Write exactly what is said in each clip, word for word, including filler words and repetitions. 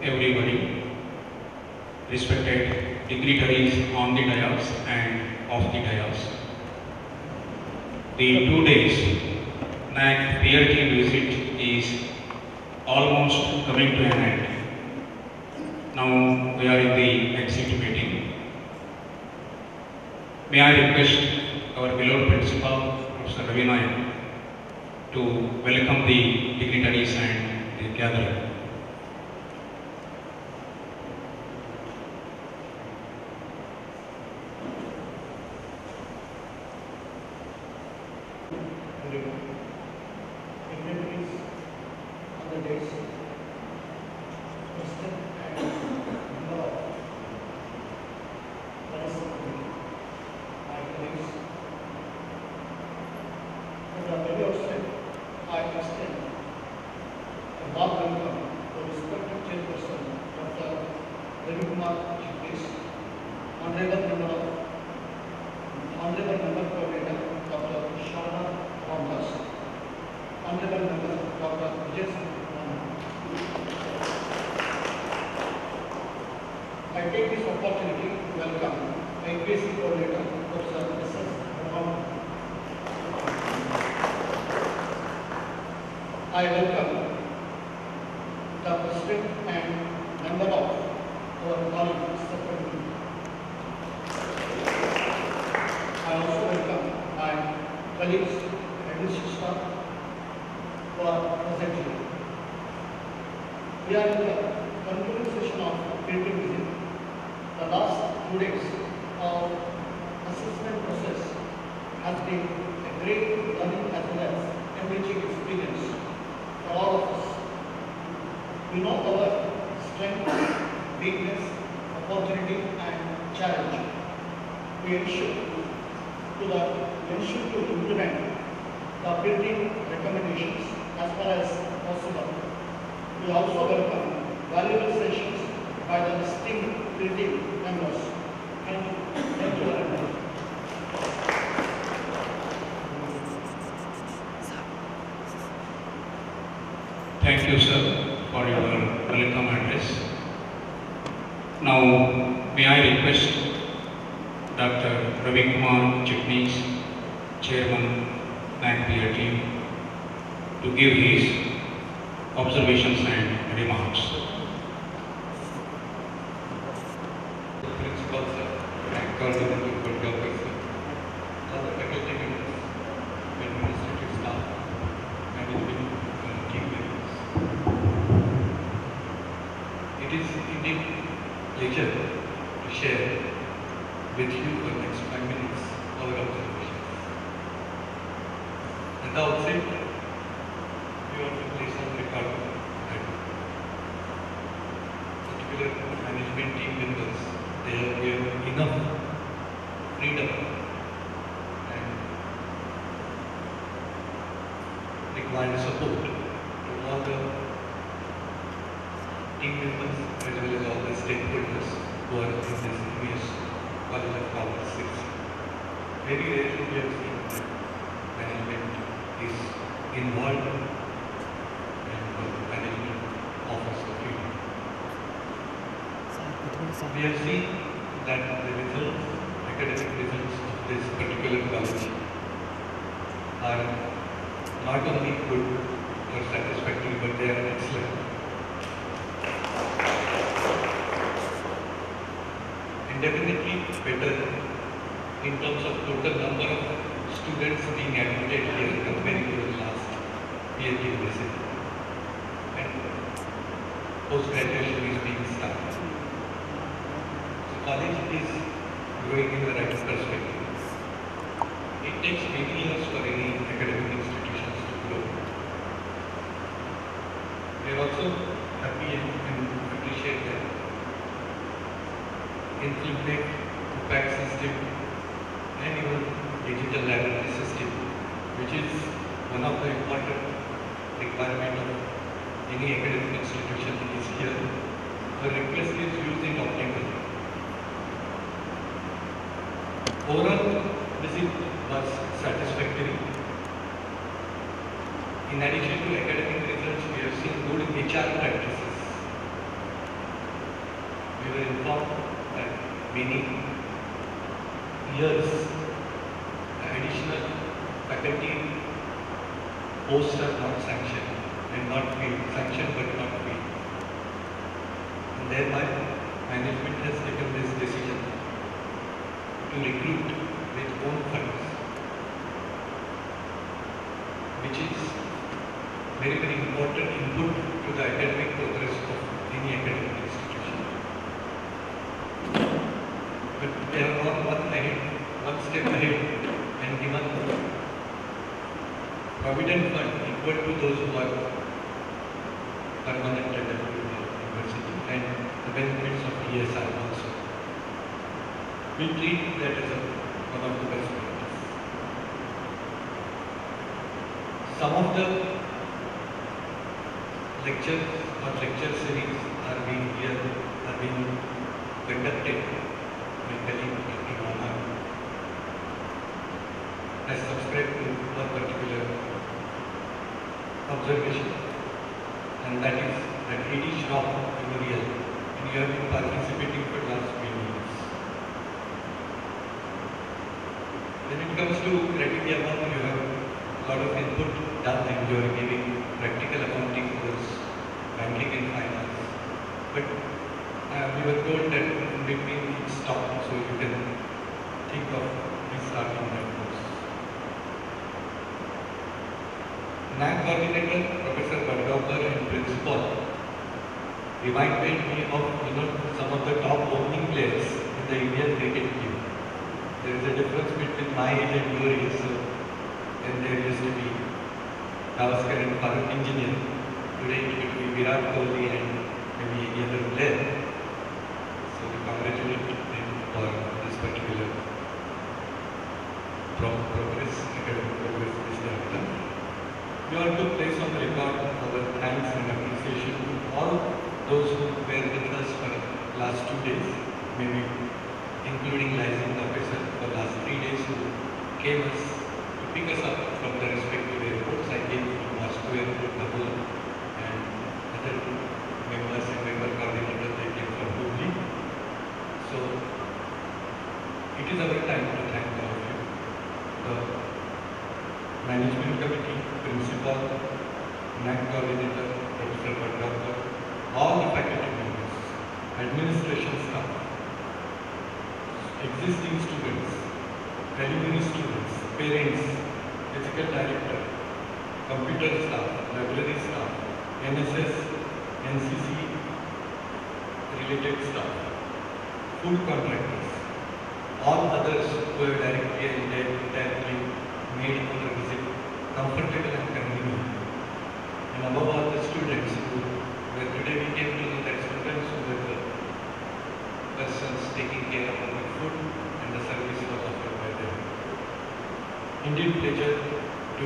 everybody, respected dignitaries on the dais and off the dais. The two days N A C peer team visit is almost coming to an end. Now we are in the exit meeting. May I request our beloved principal, Professor Ravi Nayak, to welcome the dignitaries and the gathering. Dignitaries on the dais, President and Lord, Vice President, my colleagues, at the very outset, I extend a warm welcome to respected Chairperson, Doctor Ravi Kumar Chitnis, Honorable Member of Honorable Member Coordinator, Doctor Sharma Ramdas, Honorable Member Doctor Vijay Singh. I take this opportunity to welcome I P S C Coordinator Professor S S Mohammed. I welcome the President and Member of our College Subcommittee. I also welcome my colleagues and administrative staff who are present here. We are in the concluding session of painting visit. The last two days of assessment process has been a great learning as well as enriching experience for all of us. We know our strength, weakness, opportunity and challenge. We ensure to the we ensure to implement the building recommendations as far as possible. We also welcome valuable sessions by the distinct building members. Thank you. Thank you very much. Thank you, sir, for your welcome address. Now, may I request Doctor Ravi Kumar Chitnis, Chairman, N A C peer team, to give his observations and remarks. Principal sir, and coordinator for doctor sir, other faculty members, administrative staff, management uh, team members. It is indeed a pleasure to share with you for the next five minutes our observations. At the outset, we want to place on record that particular management team members, they have given enough freedom and required support to all the team members as well as all the stakeholders who are in this previous College of Commerce six. Very rarely we have seen that management is involved and management offers the freedom. We have seen that the results, academic results of this particular college are not only good or satisfactory, but they are excellent. And definitely better in terms of total number of students being admitted here compared to the last PhD visit. And post-graduation is being started. So college is going in the right perspective. It takes many years for any academic institutions to grow. We are also happy and appreciate that implement impact system and even digital library system, which is one of the important requirement of any academic institution is here. The request is used in optimally. Overall visit was satisfactory. In addition to academic results, we have seen good H R practices we were informed that many years additional faculty posts are not sanctioned and not paid, sanctioned but not paid. And thereby, management has taken this decision to recruit with own funds, which is very, very important input to the academic progress of any academic institution. But they have gone one ahead, one step ahead and given provident fund equal to those who are permanent at the university and the benefits of E S R also. We treat that as a, one of the best practices. Some of the lectures or lecture series are being here, are being conducted by colleague Doctor Rama has subscribed to one particular observation, and that is that A D Shroff Memorial, and you have been participating for the last few years. When it comes to credit amount, you have a lot of input done and you are giving practical accounting course, banking and finance. But uh, we were told that in between it stopped, so you can think of restarting that course. N A C coordinator, Professor Badgaonkar and principal reminded me of you know some of the top opening players in the Indian cricket team. There is a difference between my age and your age. So, and there used to be Gavaskar and Farooq engineer. Today it will be Virat Kohli and maybe any other player. So we congratulate them for this particular pro- progress, academic progress which they have done. We want to place on record our thanks and appreciation to all those who were with us for the last two days, maybe including licensing officer for the last three days who came us to pick us up from the respective airports. I came from Moscow airport, Kabul, and other members and member coordinators, they came from Hubli. So it is our time to thank all of you. The management committee, principal, N A C coordinator, Professor Badgaonkar, all the faculty members, administration staff, existing students, alumni students, parents, physical director, computer staff, library staff, N S S, N C C related staff, food contractors, all others who have directly and indirectly made our visit comfortable and convenient. And above all, the students who were today we came to know that students who were the persons taking care of our food and the service was offered by them. Indeed, pleasure to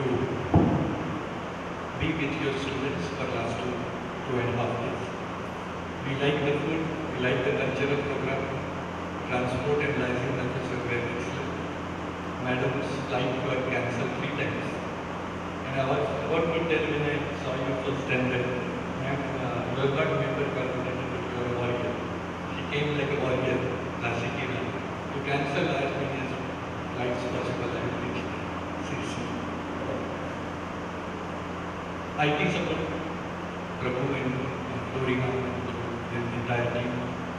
be with your students for last two, two and a half days. We like the food, we like the cultural program, transport and licensing officer were excellent. Madam's flight were cancelled three times. And I was about to tell when I saw you first time that ma'am, uh, you are not member coordinator, but you are a warrior. She came like a warrior, Rashikina, to cancel as many as flights possible and reach six. I T support Prabhu and Florina, the entire team.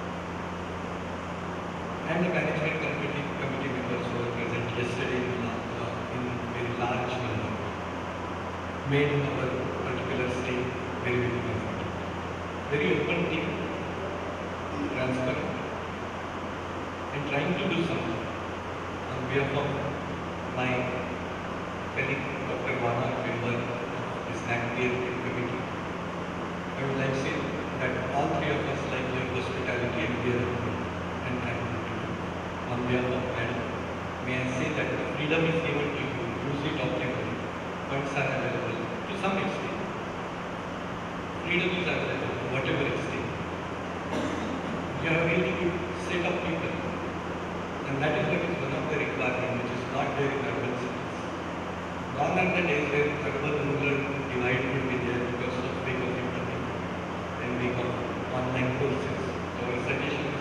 And the management committee, committee members who were present yesterday in, uh, in very large number made our particular stay very, very comfortable. Very open team, transparent, and trying to do something on behalf of my colleague Doctor Vana, member of this N A C Peer Committee. I would like to say that all three of us like your hospitality and care and thank you to you. On behalf of Madam, may I say that the freedom is given to you, use it optimally, funds are available to some extent. Freedom is available to whatever extent. You have really to set up people, and that is what is one of the requirements which is not there in urban cities. Gone are the days where urban-rural divide would be there because of big of internet and big of online courses. Our suggestion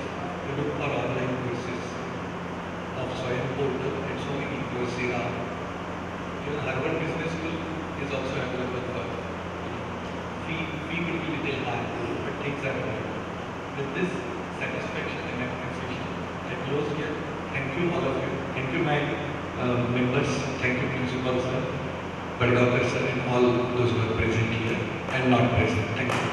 feel it will be a little hard, but things are going. With this satisfaction and appreciation, I close here. Thank you all of you. Thank you my uh, members. Thank you principal sir, Badgaonkar sir, and all those who are present here and not present. Thank you.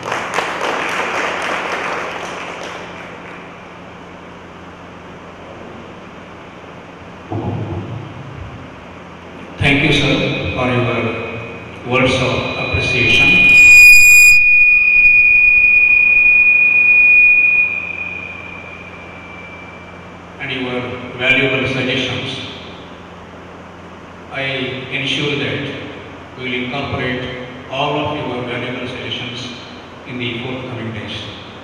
Thank you, sir, for your words of appreciation. And your valuable suggestions. I ensure that we will incorporate all of your valuable suggestions in the forthcoming days.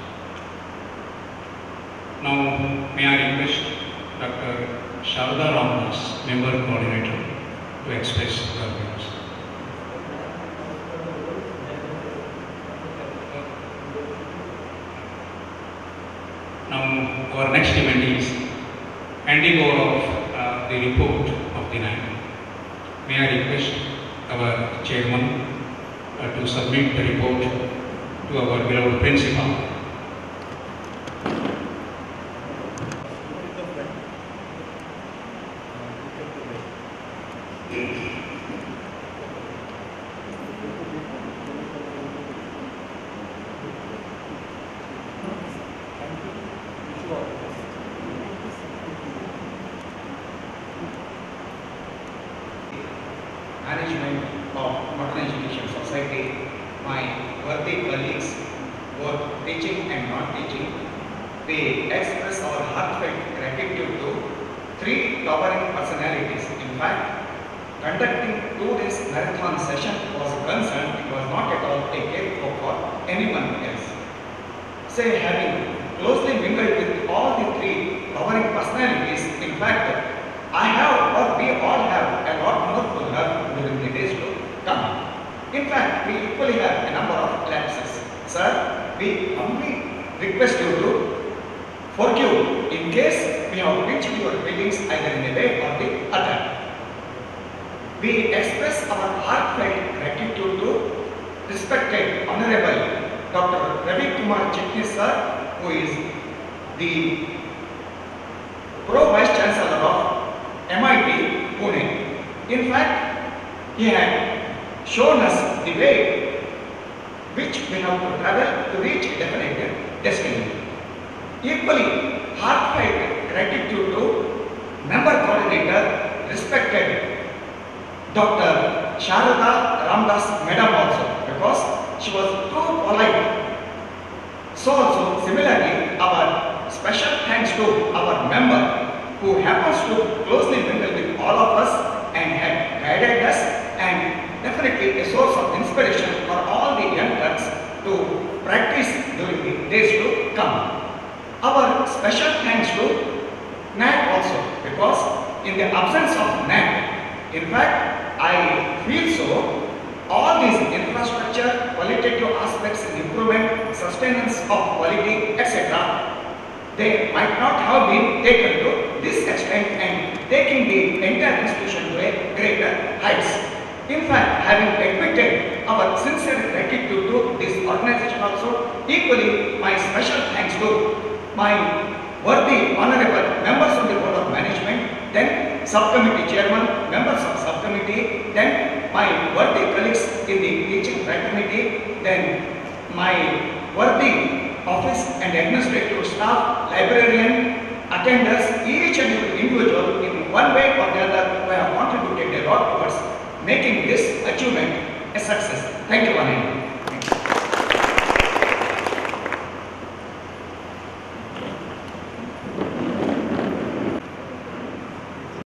Now, may I request Doctor Sharda Ramdas, Member Coordinator, to express her views. Now, our next event is handing over of uh, the report of the night. May I request our chairman uh, to submit the report to our beloved principal. Management of Modern Education Society, my worthy colleagues, both teaching and non-teaching, we express our heartfelt gratitude to three towering personalities. In fact, conducting two days marathon session was concerned, it was not at all a gift for anyone else. Say, having closely mingled with all the three towering personalities, in fact, I have, or we all have, a lot more to learn during the days to come. In fact, we equally have a number of lapses. Sir, we humbly request you to forgive in case we have reached your feelings either in a way or the other. We express our heartfelt gratitude to respected Honorable Doctor Ravi Kumar Chitnis sir, who is the Pro Vice Chancellor of M I T Pune. In fact, he had shown us the way which we have to travel to reach a definite destiny. Equally, heartfelt gratitude to Member Coordinator, respected Doctor Sharda Ramdas Madam also, because she was too polite. So also, similarly, our special thanks to our member who happens to closely mingle with all of us and had guided us, and definitely a source of inspiration for all the young ones to practice during the days to come. Our special thanks to N A C also, because in the absence of N A C, in fact, I feel so, all these infrastructure, qualitative aspects, improvement, sustenance of quality, et cetera, they might not have been taken to this extent and taking the entire institution to a greater heights. In fact, having admitted our sincere gratitude to this organization also, equally my special thanks to my worthy honorable members of the Board of Management, then subcommittee chairman, members of subcommittee, then my worthy colleagues in the teaching fraternity, then my worthy office and administrative staff, librarian, attenders, each and every individual in one way or the other who have contributed a lot towards making this achievement a success.